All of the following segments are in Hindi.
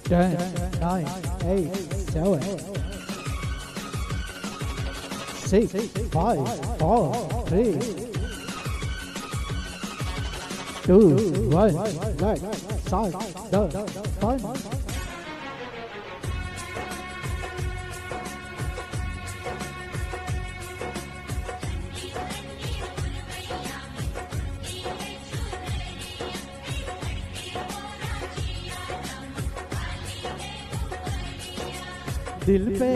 10, 9, 8, 7, 6, 5, 4, 3, 2, 1, let's start the fun. दिल पे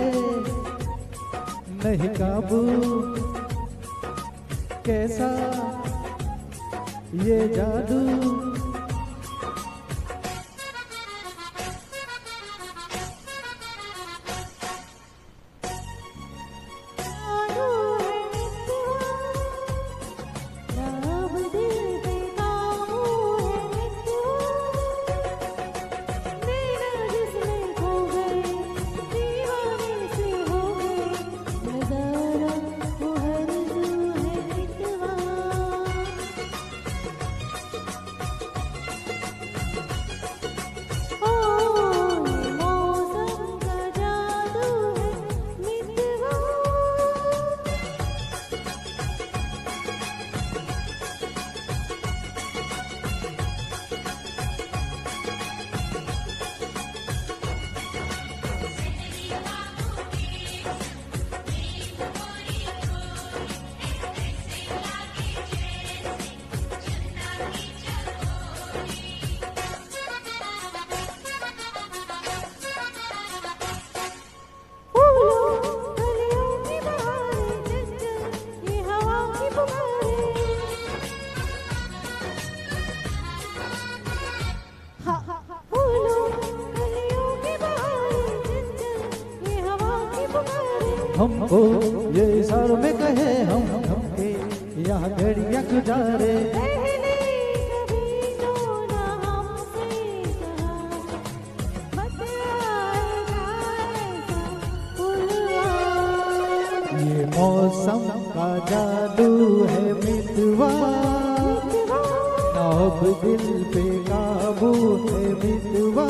नहीं काबू, कैसा ये जादू। हमको ये सर में कहे हम हमके यहाँ घड़ियाँ गुजारे। ये मौसम का जादू है मितवा, अब दिल पे काबू है मितवा।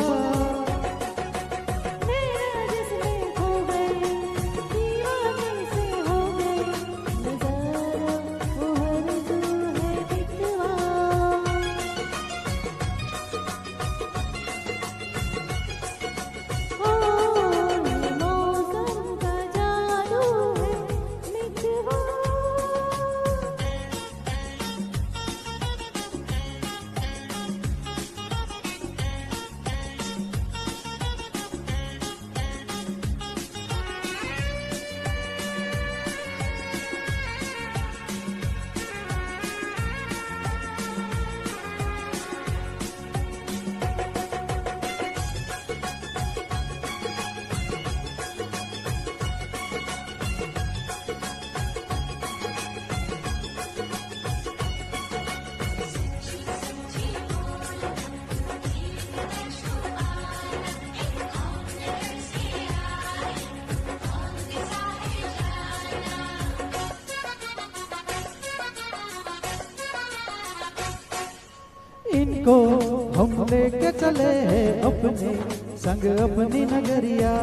इनको हम लेके चले हैं अपने संग अपनी नगरिया।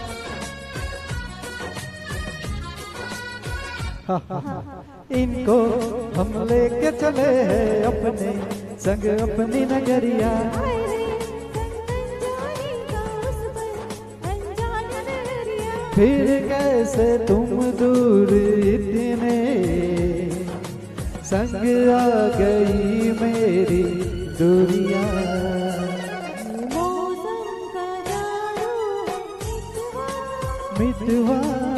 इनको हम लेके चले हैं अपने संग अपनी नगरिया। फिर कैसे तुम दूर इतने संग आ गई मेरी दूरिया। मौसम का जादू है मितवा।